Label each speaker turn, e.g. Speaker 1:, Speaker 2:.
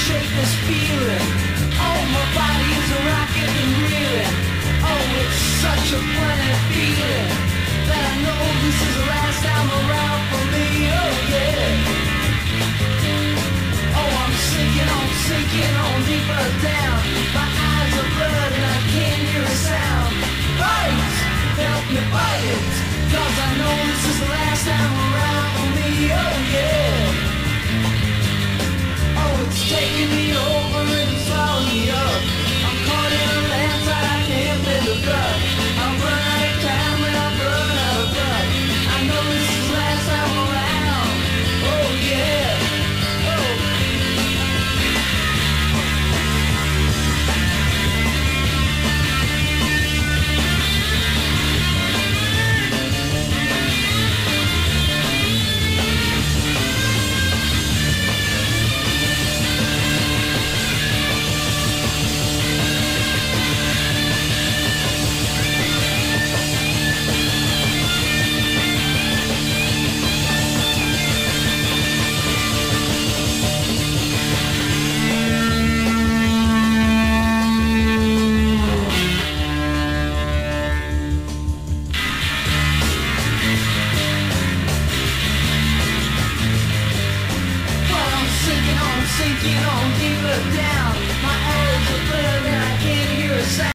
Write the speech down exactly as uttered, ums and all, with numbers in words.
Speaker 1: shake this feeling. Oh, my body is a rocket and reeling. Oh, it's such a funny feeling that I know this is the last time around for me. Oh yeah. Oh, I'm sinking on, sinking on deeper down. My eyes are blurred and I can't hear a sound. Fight, help me fight it, 'cause I know this is the last time around for me. Oh yeah. Oh, it's taking me over.